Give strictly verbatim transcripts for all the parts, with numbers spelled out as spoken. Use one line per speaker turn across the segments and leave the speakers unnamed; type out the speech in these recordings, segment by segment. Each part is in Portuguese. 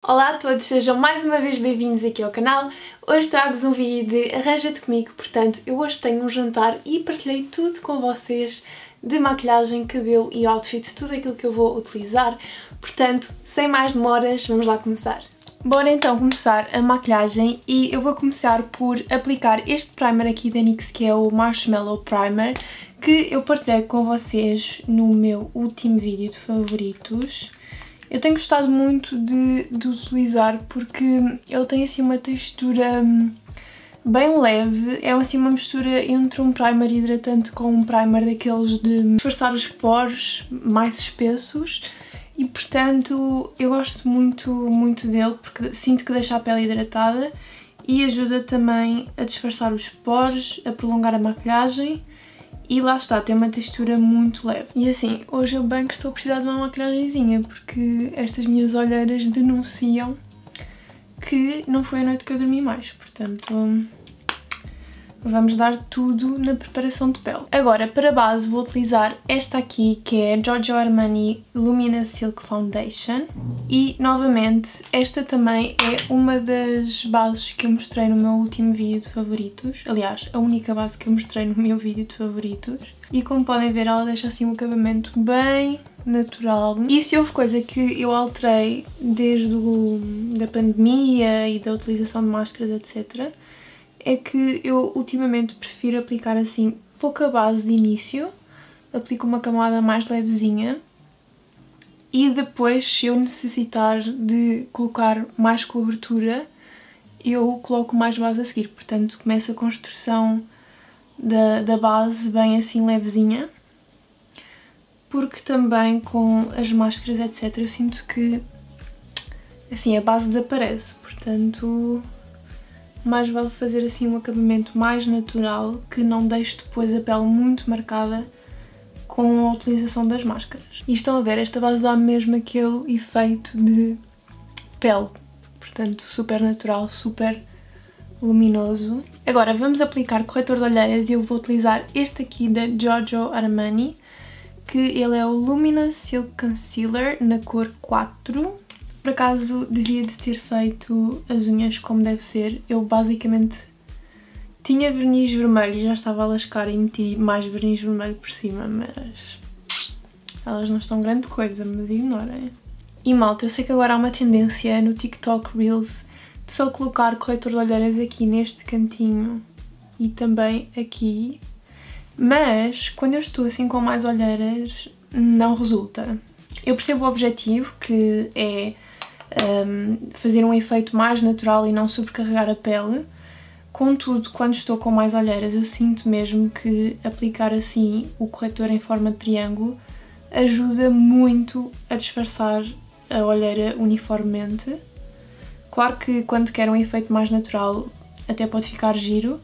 Olá a todos, sejam mais uma vez bem-vindos aqui ao canal. Hoje trago-vos um vídeo de Arranja-te Comigo, portanto eu hoje tenho um jantar e partilhei tudo com vocês de maquilhagem, cabelo e outfit, tudo aquilo que eu vou utilizar. Portanto, sem mais demoras, vamos lá começar. Bora então começar a maquilhagem e eu vou começar por aplicar este primer aqui da N Y X, que é o Marshmallow Primer, que eu partilhei com vocês no meu último vídeo de favoritos. Eu tenho gostado muito de, de utilizar porque ele tem assim uma textura bem leve, é assim uma mistura entre um primer hidratante com um primer daqueles de disfarçar os poros mais espessos e portanto eu gosto muito, muito dele porque sinto que deixa a pele hidratada e ajuda também a disfarçar os poros, a prolongar a maquilhagem. E lá está, tem uma textura muito leve. E assim, hoje eu bem que estou a precisar de uma maquilhagemzinha porque estas minhas olheiras denunciam que não foi a noite que eu dormi mais. Portanto, vamos dar tudo na preparação de pele. Agora, para base, vou utilizar esta aqui, que é Giorgio Armani Lumina Silk Foundation. E, novamente, esta também é uma das bases que eu mostrei no meu último vídeo de favoritos. Aliás, a única base que eu mostrei no meu vídeo de favoritos. E, como podem ver, ela deixa assim um acabamento bem natural. E se houve coisa que eu alterei desde o, da pandemia e da utilização de máscaras, etcétera, é que eu ultimamente prefiro aplicar assim pouca base de início, aplico uma camada mais levezinha e depois, se eu necessitar de colocar mais cobertura, eu coloco mais base a seguir. Portanto, começo a construção da, da base bem assim levezinha, porque também com as máscaras, etcétera, eu sinto que assim a base desaparece, portanto mais vale fazer assim um acabamento mais natural que não deixe depois a pele muito marcada com a utilização das máscaras. E estão a ver, esta base dá mesmo aquele efeito de pele, portanto super natural, super luminoso. Agora vamos aplicar corretor de olheiras e eu vou utilizar este aqui da Giorgio Armani, que ele é o Lumina Silk Concealer na cor quatro. Por acaso devia de ter feito as unhas como deve ser. Eu basicamente tinha verniz vermelho e já estava a lascar e meti mais verniz vermelho por cima, mas elas não estão grande coisa, mas ignorem. E malta, eu sei que agora há uma tendência no TikTok Reels de só colocar corretor de olheiras aqui neste cantinho e também aqui, mas quando eu estou assim com mais olheiras não resulta. Eu percebo o objetivo, que é um, fazer um efeito mais natural e não sobrecarregar a pele. Contudo, quando estou com mais olheiras, eu sinto mesmo que aplicar assim o corretor em forma de triângulo ajuda muito a disfarçar a olheira uniformemente. Claro que quando quero um efeito mais natural até pode ficar giro,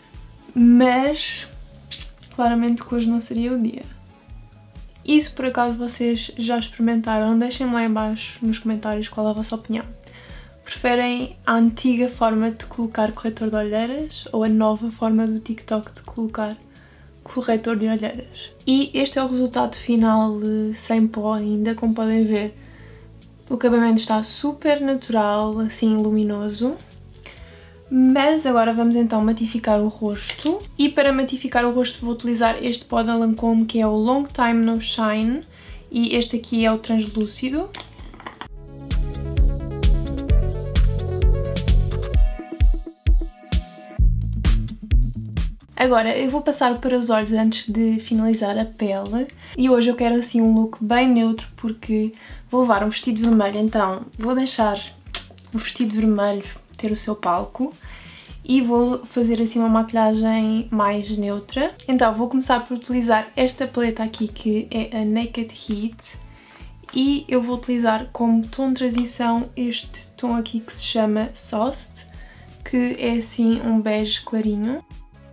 mas claramente que hoje não seria o dia. E se por acaso vocês já experimentaram, deixem-me lá em baixo nos comentários qual é a vossa opinião. Preferem a antiga forma de colocar corretor de olheiras ou a nova forma do TikTok de colocar corretor de olheiras? E este é o resultado final sem pó ainda, como podem ver. O acabamento está super natural, assim luminoso. Mas agora vamos então matificar o rosto. E para matificar o rosto vou utilizar este pó da Lancôme, que é o Long Time No Shine. E este aqui é o translúcido. Agora eu vou passar para os olhos antes de finalizar a pele. E hoje eu quero assim um look bem neutro porque vou levar um vestido vermelho. Então vou deixar o vestido vermelho ter o seu palco e vou fazer assim uma maquilhagem mais neutra. Então vou começar por utilizar esta paleta aqui, que é a Naked Heat, e eu vou utilizar como tom de transição este tom aqui que se chama Sauced, que é assim um bege clarinho.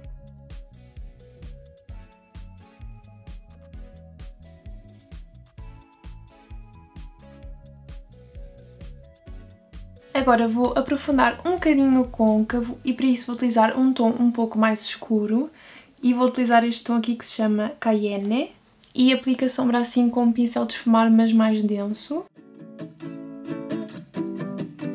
Agora vou aprofundar um bocadinho o côncavo e para isso vou utilizar um tom um pouco mais escuro e vou utilizar este tom aqui que se chama Cayenne e aplico a sombra assim com um pincel de esfumar, mas mais denso.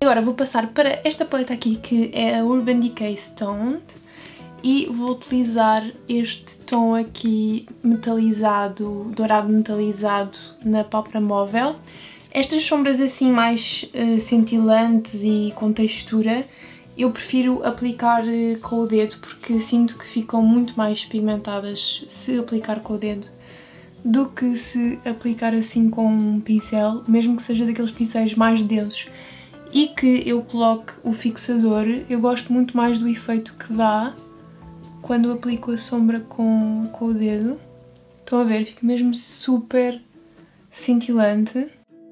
agora vou passar para esta paleta aqui, que é a Urban Decay Stoned, e vou utilizar este tom aqui metalizado, dourado metalizado na pálpebra móvel. Estas sombras assim mais uh, cintilantes e com textura, eu prefiro aplicar uh, com o dedo, porque sinto que ficam muito mais pigmentadas se aplicar com o dedo do que se aplicar assim com um pincel, mesmo que seja daqueles pincéis mais densos e que eu coloque o fixador. Eu gosto muito mais do efeito que dá quando aplico a sombra com, com o dedo. Estão a ver? Fica mesmo super cintilante.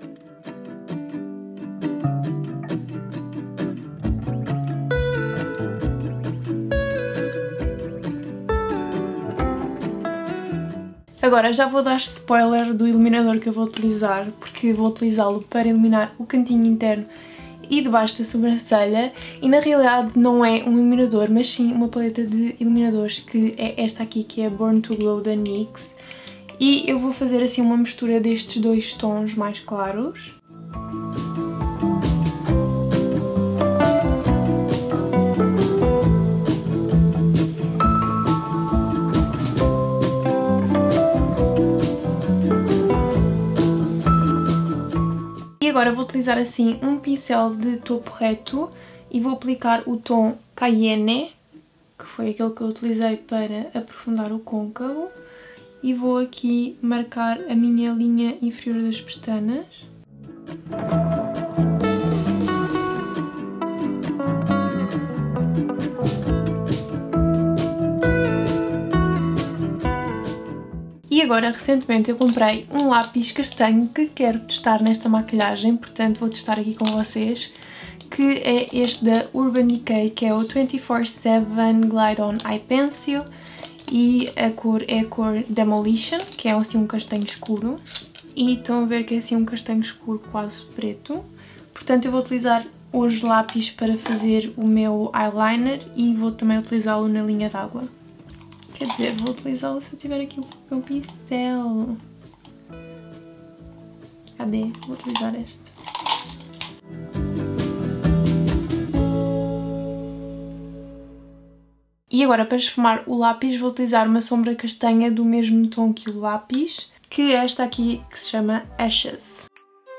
Agora já vou dar spoiler do iluminador que eu vou utilizar, porque vou utilizá-lo para iluminar o cantinho interno e debaixo da sobrancelha, e na realidade não é um iluminador, mas sim uma paleta de iluminadores, que é esta aqui, que é Born to Glow da N Y X, e eu vou fazer assim uma mistura destes dois tons mais claros. E agora vou utilizar assim um pincel de topo reto e vou aplicar o tom Cayenne, que foi aquele que eu utilizei para aprofundar o côncavo, e vou aqui marcar a minha linha inferior das pestanas. E agora, recentemente, eu comprei um lápis castanho que quero testar nesta maquilhagem, portanto vou testar aqui com vocês, que é este da Urban Decay, que é o vinte e quatro sete Glide On Eye Pencil, e a cor é a cor Demolition, que é assim um castanho escuro, e estão a ver que é assim um castanho escuro quase preto. Portanto eu vou utilizar os lápis para fazer o meu eyeliner e vou também utilizá-lo na linha d'água. Quer dizer, vou utilizá-lo se eu tiver aqui o meu pincel. Cadê? Vou utilizar este. E agora, para esfumar o lápis, vou utilizar uma sombra castanha do mesmo tom que o lápis, que é esta aqui, que se chama Ashes.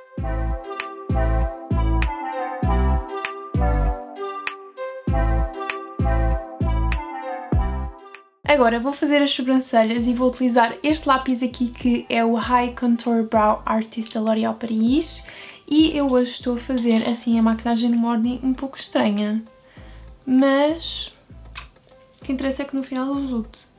Agora vou fazer as sobrancelhas e vou utilizar este lápis aqui, que é o High Contour Brow Artist da L'Oréal Paris, e eu hoje estou a fazer assim a maquilhagem numa ordem um pouco estranha, mas o que interessa é que no final resulte.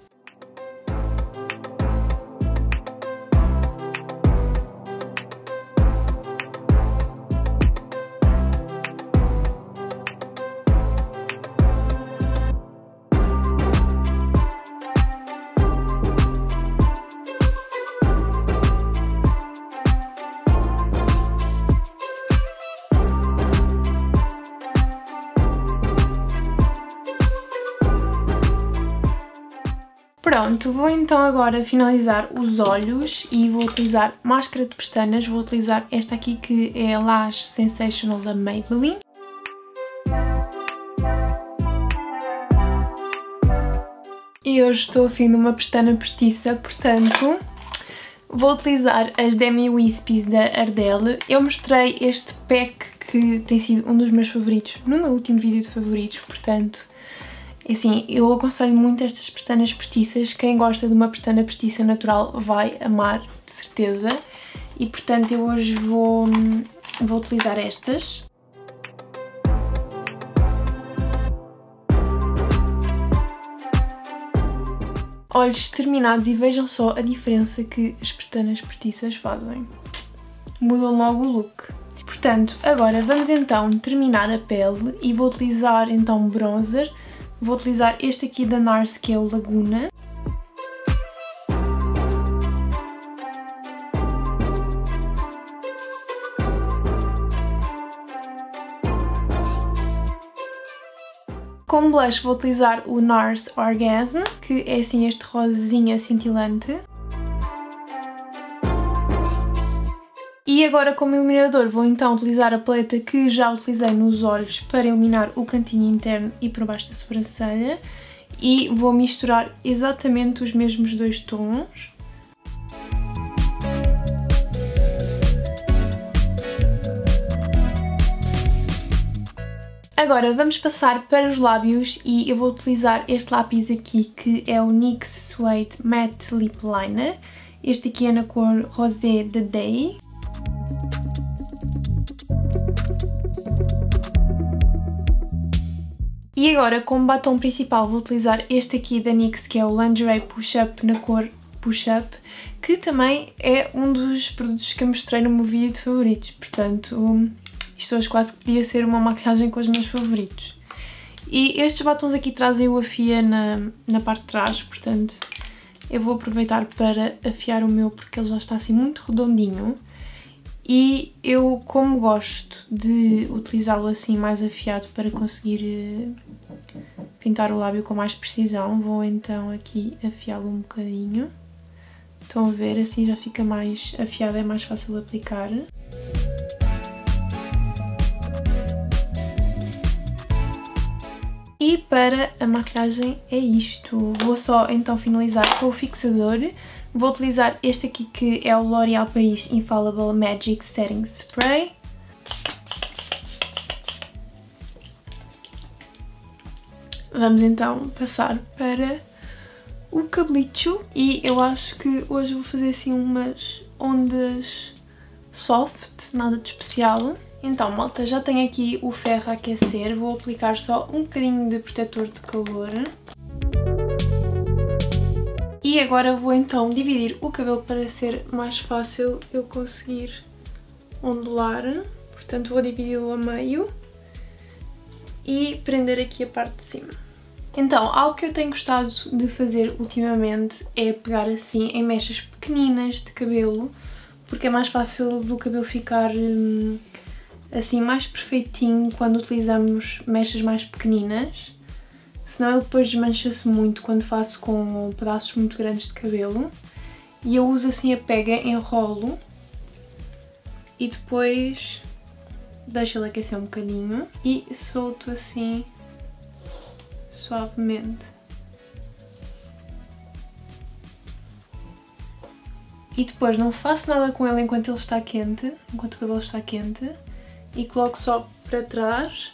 Pronto, vou então agora finalizar os olhos e vou utilizar máscara de pestanas. Vou utilizar esta aqui, que é a Lash Sensational da Maybelline. E hoje estou a fim de uma pestana postiça, portanto vou utilizar as Demi Wispies da Ardell. Eu mostrei este pack, que tem sido um dos meus favoritos, no meu último vídeo de favoritos, portanto, assim, eu aconselho muito estas pestanas postiças. Quem gosta de uma pestana postiça natural vai amar, de certeza. E portanto eu hoje vou, vou utilizar estas. Olhos terminados, e vejam só a diferença que as pestanas postiças fazem. Mudam logo o look. Portanto, agora vamos então terminar a pele e vou utilizar então bronzer. Vou utilizar este aqui da NARS, que é o Laguna. Como blush vou utilizar o NARS Orgasm, que é assim este rosinha cintilante. E E agora, como iluminador, vou então utilizar a paleta que já utilizei nos olhos para iluminar o cantinho interno e por baixo da sobrancelha. E vou misturar exatamente os mesmos dois tons. Agora vamos passar para os lábios e eu vou utilizar este lápis aqui que é o N Y X Suede Matte Lip Liner. Este aqui é na cor Rosé The Day. E agora, como batom principal, vou utilizar este aqui da N Y X, que é o Lingerie Push Up na cor Push Up, que também é um dos produtos que eu mostrei no meu vídeo de favoritos, portanto, isto hoje quase que podia ser uma maquilhagem com os meus favoritos. E estes batons aqui trazem o afia na, na parte de trás, portanto, eu vou aproveitar para afiar o meu porque ele já está assim muito redondinho. E eu, como gosto de utilizá-lo assim mais afiado para conseguir pintar o lábio com mais precisão, vou então aqui afiá-lo um bocadinho. Estão a ver? Assim já fica mais afiado, é mais fácil de aplicar. E para a maquilhagem é isto. Vou só então finalizar com o fixador. Vou utilizar este aqui que é o L'Oréal Paris Infallible Magic Setting Spray. Vamos então passar para o cabelito e eu acho que hoje vou fazer assim umas ondas soft, nada de especial. Então, malta, já tenho aqui o ferro a aquecer, vou aplicar só um bocadinho de protetor de calor. E agora vou então dividir o cabelo para ser mais fácil eu conseguir ondular. Portanto, vou dividi-lo a meio e prender aqui a parte de cima. Então, algo que eu tenho gostado de fazer ultimamente é pegar assim em mechas pequeninas de cabelo, porque é mais fácil do cabelo ficar hum, assim mais perfeitinho quando utilizamos mechas mais pequeninas. Senão ele depois desmancha-se muito quando faço com pedaços muito grandes de cabelo. E eu uso assim a pega, enrolo e depois deixo ele aquecer um bocadinho e solto assim suavemente. E depois não faço nada com ele enquanto ele está quente, enquanto o cabelo está quente, e coloco só para trás.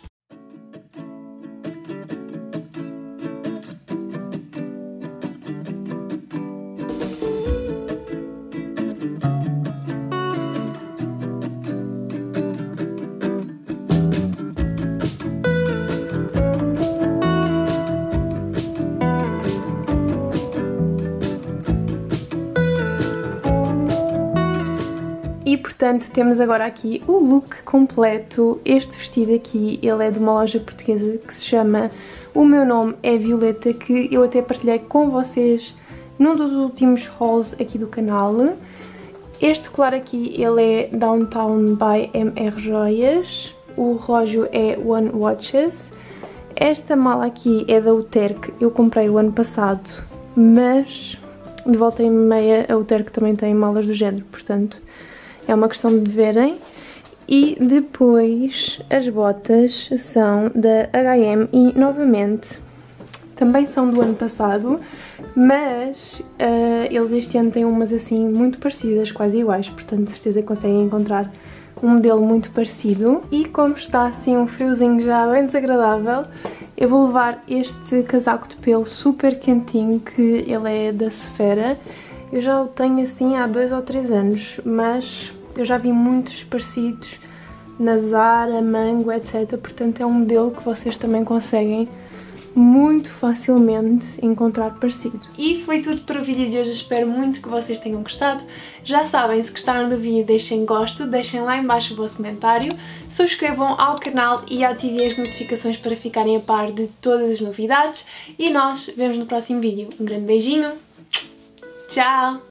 E portanto temos agora aqui o look completo. Este vestido aqui, ele é de uma loja portuguesa que se chama O Meu Nome é Violeta, que eu até partilhei com vocês num dos últimos hauls aqui do canal. Este colar aqui, ele é Downtown by M R Joias, o relógio é One Watches. Esta mala aqui é da Uterque, eu comprei o ano passado, mas de volta e meia a Uterque também tem malas do género, portanto é uma questão de verem. E depois as botas são da H e M e novamente também são do ano passado, mas uh, eles este ano têm umas assim muito parecidas, quase iguais, portanto de certeza que conseguem encontrar um modelo muito parecido. E como está assim um friozinho já bem desagradável, eu vou levar este casaco de pelo super quentinho, que ele é da Sephora. Eu já o tenho assim há dois ou três anos, mas eu já vi muitos parecidos na Zara, Mango, etcétera. Portanto é um modelo que vocês também conseguem muito facilmente encontrar parecido. E foi tudo para o vídeo de hoje, espero muito que vocês tenham gostado. Já sabem, se gostaram do vídeo deixem gosto, deixem lá em baixo o vosso comentário, subscrevam ao canal e ativem as notificações para ficarem a par de todas as novidades. E nós vemos no próximo vídeo. Um grande beijinho, tchau!